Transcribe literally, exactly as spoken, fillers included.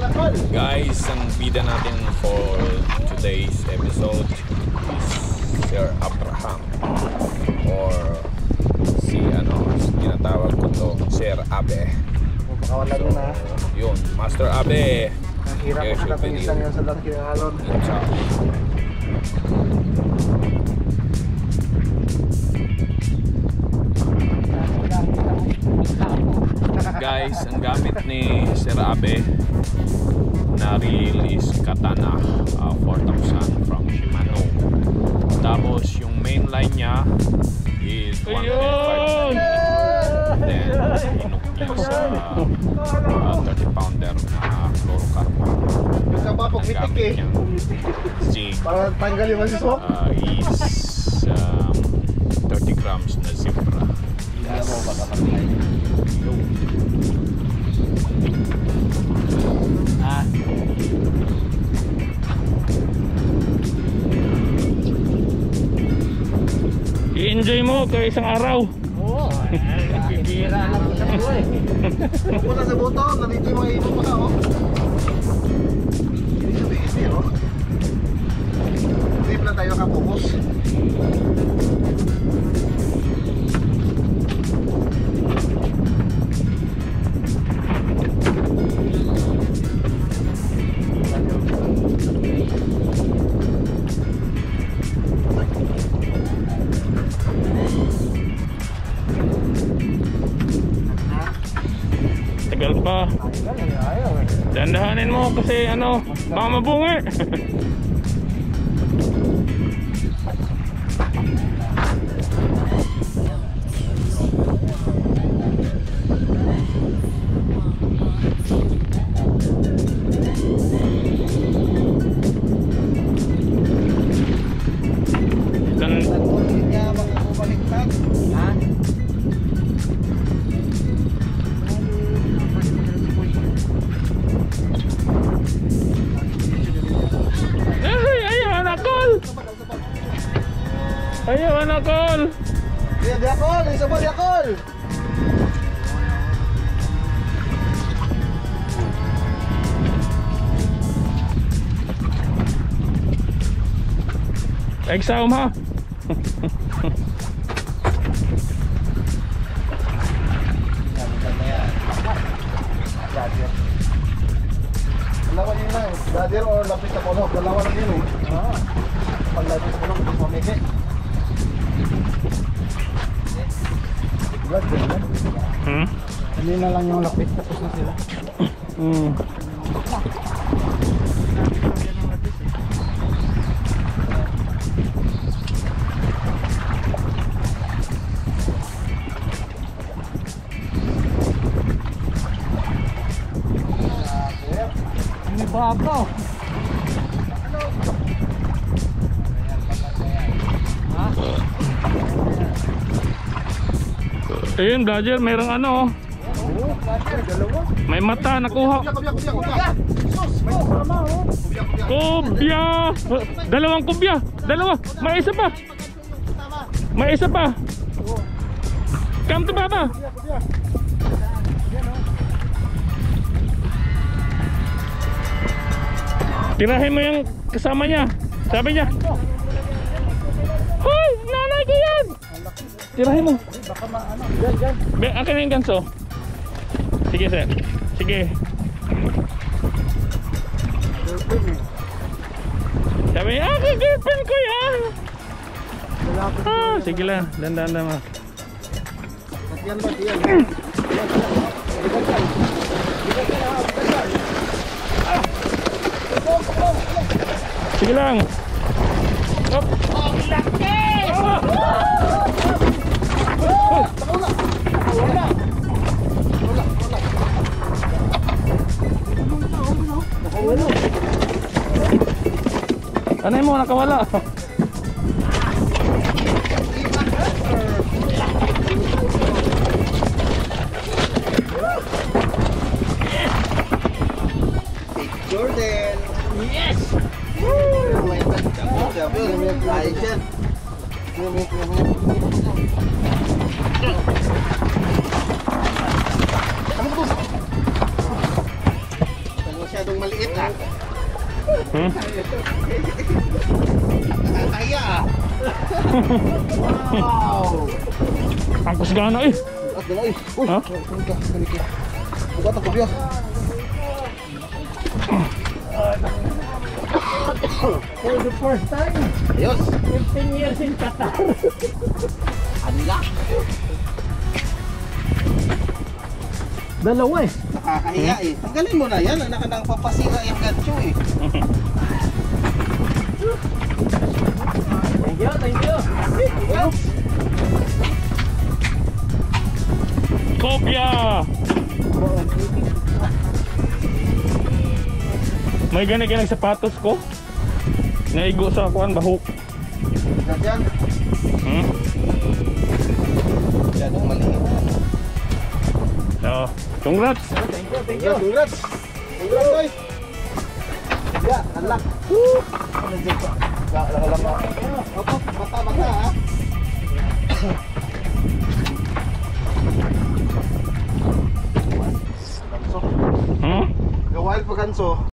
Guys, ang bida natin for today's episode is Sir Abraham, or si ano, tinatawag ko to Sir Abe. Pakawala so, na. Yun, Master Abe. Ang hirap kasi natin isang yan sa lang kinahalon. Guys, ang gamit ni Sir Abe na reel is Katana uh, four thousand from Shimano. Tapos yung main line niya is one point five. Then inuk niya sa uh, thirty pounder na fluorocarbon. Yung kapapag mitik eh. Jig para tanggal yung masisok. uh, is um, thirty grams na Zebra. Yes. Mo baka patay. Ah. I-enjoy mo kaya isang araw. Oo. Bibira lang sa buhay. Pupunta sa buto, nandito yung mga ibon pa ka, oh. Hindi siya busy, oh. Hindi pala tayo nakapokus. Tagal pa. Dandahanin mo kasi ano, baka mabungi. Ayaw anak kol. Iya dia kol, isa pa dia kol. Exam ha. Dalawa yun lang, dadir or lapis sa puno, dalawa lang yun eh. Ah. Pag lapis sa puno, hindi pamigay. Hmm? Hindi na lang yung lapis, tapos na sila. Hmm. Ini baba. Ayun, Dodger, mayroong ano. May mata nakuha. Kubya. Dalawang kubya. Dalawa. May isa pa. May isa pa. Come to Papa. Tirahin mo yung kasama niya. Sabi niya, hoy, nanay ko yan. Tirahin mo. Baka maano. Yan, yan. Be, akin na yung ganso. Sige, sir. Sige. Sabi niya, ah, girlfriend ko yan. Ah, sige lang. Dandan na ma. Yan ba, yan. Sige lang. Hop. Oh, laki! Ano mo nakawala? Jordan. Yes! Ayos yan. Masyadong Hmm? Kaya. Wow. Ang kusgana eh. At dala eh. Uy, Ha? kunik ka, kunik ka. Buka to kubyo. For the first time, Ayos. fifteen years in Qatar. Anila. Dalawa eh. Nakakahiya eh. Tanggalin mo na yan. Ang nakanang papasira yung gancho eh. Thank you, thank you. Kopya! May gani ka ng sapatos ko. Naigo sa kuan bahok. Yan. Hmm? Yan ang maliit. So, congrats! Thank you, thank you. Congrats. Congrats boy. Ya, unlock. Woo! Ano dito? Laka lang ako. Opo, mata-mata ha. Hmm? Gawal pa ganso.